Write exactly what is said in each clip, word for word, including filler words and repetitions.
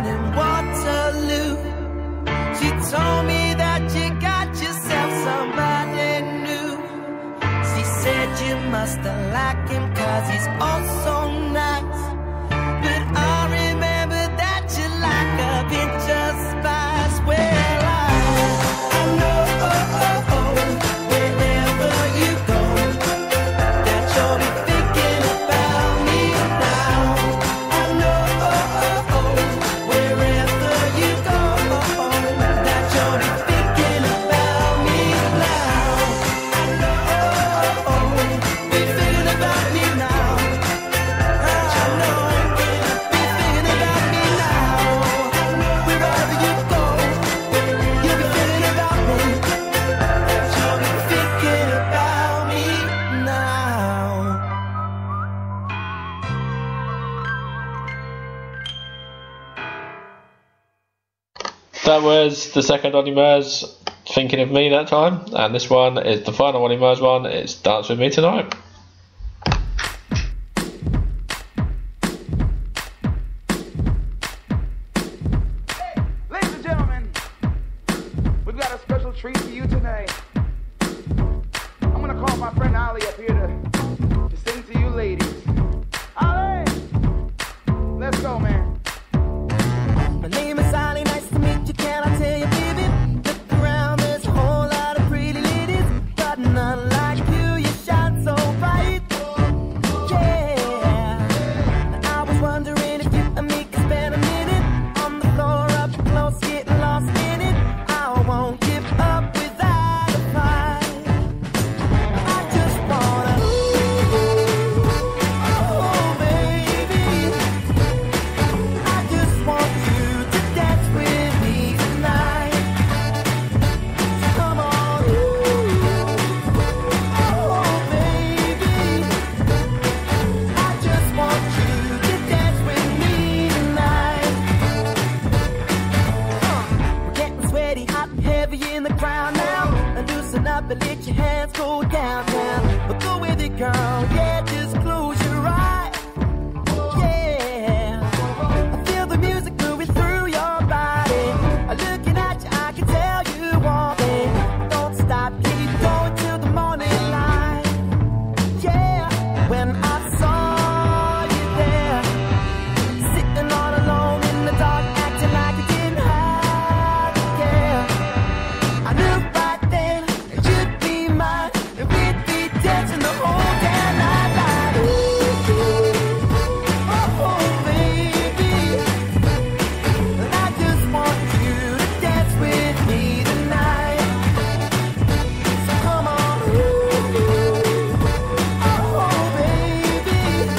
down in Waterloo. She told me that you got yourself somebody new. She said you must have liked him cause he's oh so nice. But I remember that you like a pinch of spice. Well, I, I know oh, oh, oh, wherever you go, that you'll be thinking about me now. I know oh, oh, oh, wherever you go, that you'll be thinking about me now. I know oh, oh, oh, be thinking about me now. I know be thinking about me now. Wherever you go, you'll be thinking about me. You'll be thinking about me now. That was the second Ollie Murs, Thinking of Me that time, and this one is the final Ollie Murs one. It's Dance With Me Tonight. Ladies and gentlemen, we've got a special treat for you tonight. I'm gonna call my friend Ali up here to, to sing to you ladies. Ali! Let's go, man. My name is Ali, nice to meet you, can I tell you, baby? Look around, there's a whole lot of pretty ladies, but none like you, you shine so bright. Yeah, I was wondering if you and me could spend a minute on the floor up close, getting lost in it. I won't give up without a fight. I just wanna, oh baby, I just want you to dance with me tonight. So come on, oh baby, I just want you to dance with me tonight. We're getting sweaty, hot and heavy in the crowd now. And loosen up and let your hands go downtown. But go with it, girl, yeah, just close your eyes. Yeah, I feel the music moving through your body. I'm looking at you, I can tell you want me. Don't stop, keep going till the morning light. Yeah, when I saw you there, sitting all alone in the dark, acting like you didn't have to care. I knew right then that you'd be mine, and we'd be dancing the whole damn night like, ooh, oh baby, and I just want you to dance with me tonight. So come on, ooh, oh baby,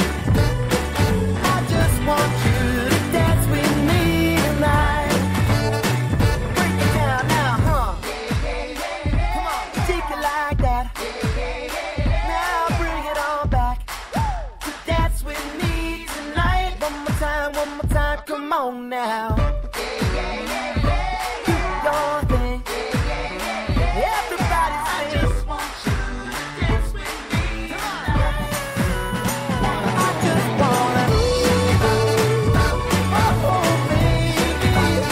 I just want you to dance with me tonight. Break it down now, huh? Come on, take it like that. Now bring it on back. To dance with me tonight. One more time, one more time, come on now. Do your thing. Everybody sing. I just want you to dance with me tonight. I just wanna, oh baby,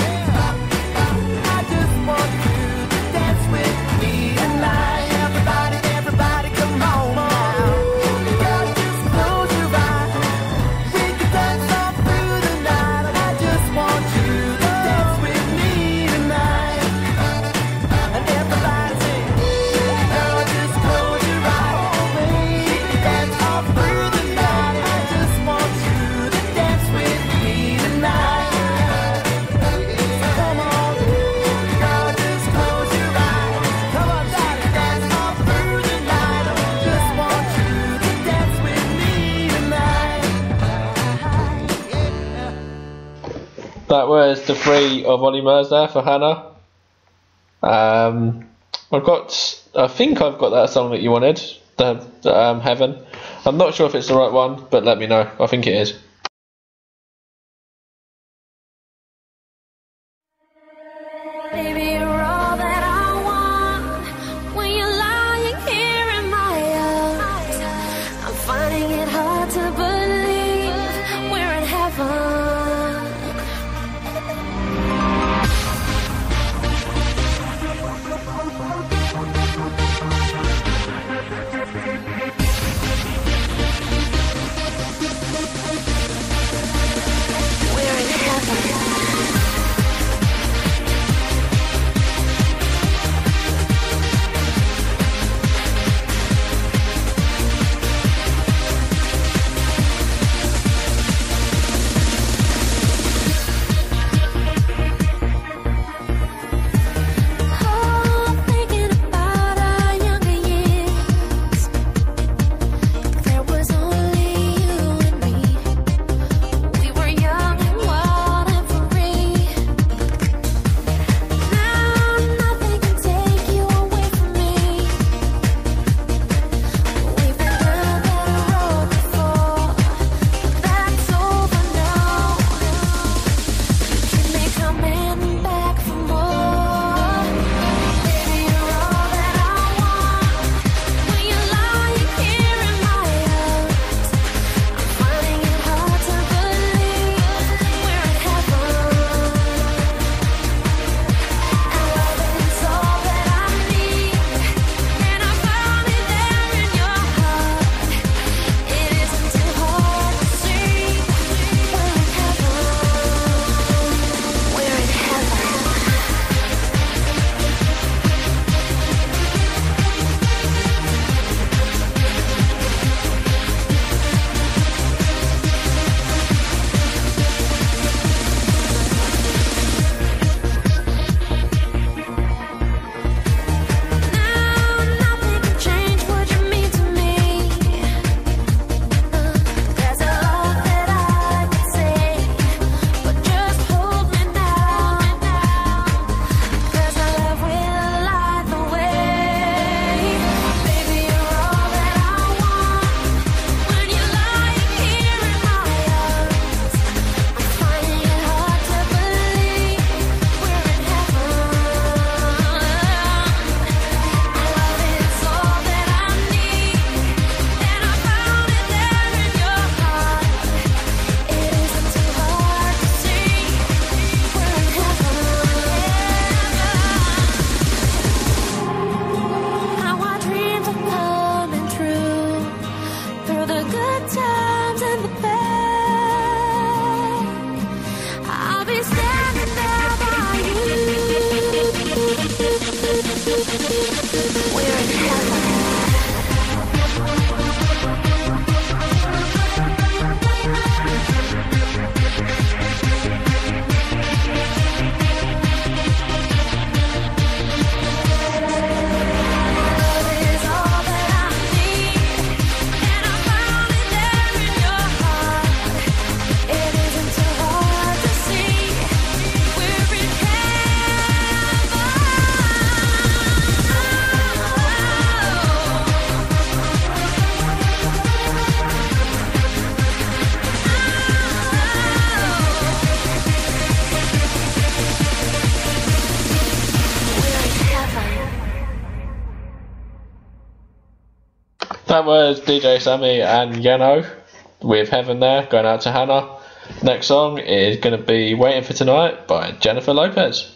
I just want you to dance with me tonight. Everybody, everybody, come on now. Girl, just close your eyes. We can dance all through the night. And I just want you to dance with me tonight. And everybody sing. Girl, just close your eyes. We can dance all through the night. I just want you to dance with me tonight. So come on, girl, just close your eyes. Come on, daddy, dance all through the night. I just want you to dance with me tonight. That was the three of Ollie Murs there for Hannah. Um, I've got, I think I've got that song that you wanted, the, the um, Heaven. I'm not sure if it's the right one, but let me know. I think it is. Baby, you're all that I want. When you're lying here in my arms, I'm finding it hard to believe we're in heaven. That was D J Sammy and Yano with Heaven there, going out to Hannah. Next song is going to be Waiting for Tonight by Jennifer Lopez.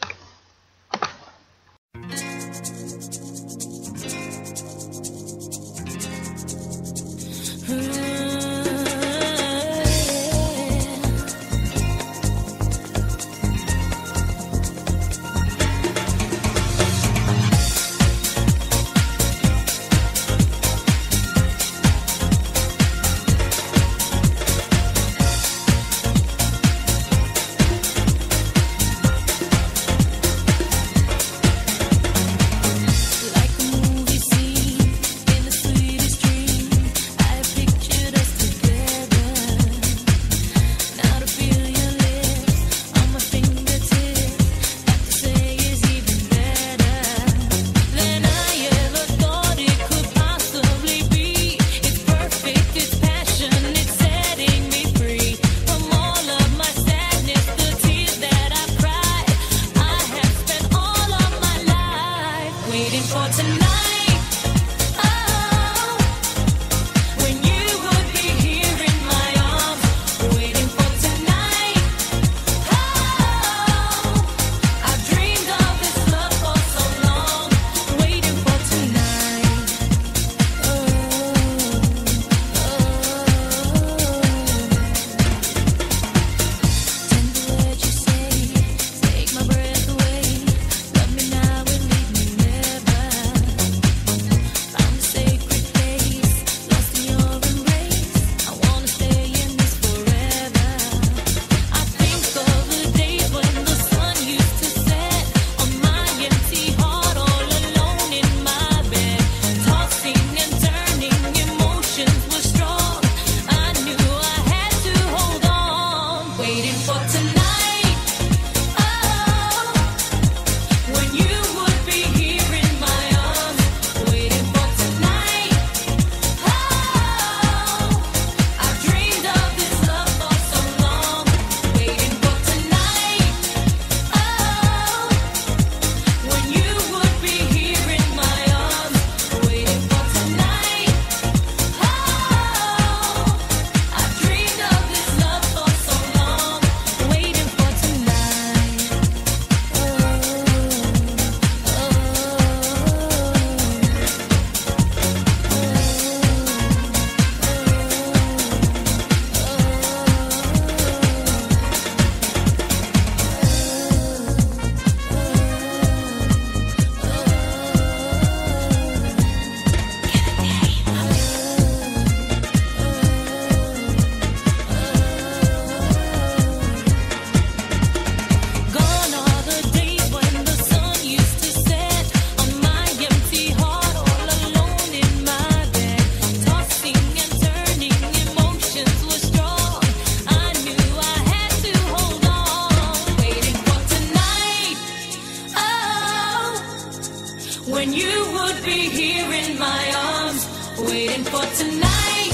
when you would be here in my arms, waiting for tonight.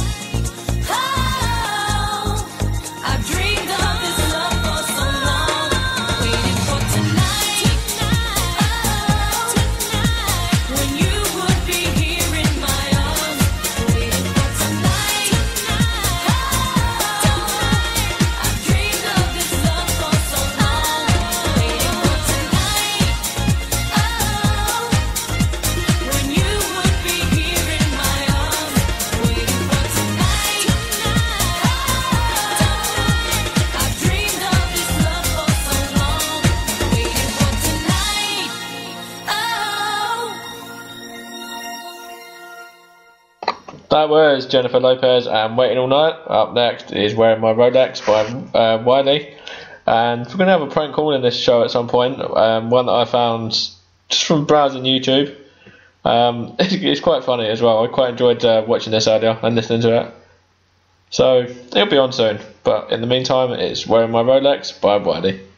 Oh, I've dreamed of this love for so long, waiting for tonight. Oh, tonight, when you would be here in my arms, waiting for tonight. Oh, I've dreamed of this love for so long, waiting for tonight. Oh, when you would be here in my arms, waiting for tonight. I've dreamed of this love for so long, waiting for tonight. Oh. That was Jennifer Lopez and Waiting All Night. Up next is Wearing My Rolex by uh, Wiley. And we're going to have a prank call in this show at some point. Um, one that I found just from browsing YouTube. Um, it's, it's quite funny as well. I quite enjoyed uh, watching this earlier and listening to it. So it'll be on soon. But in the meantime, it's Wearing My Rolex by Wiley.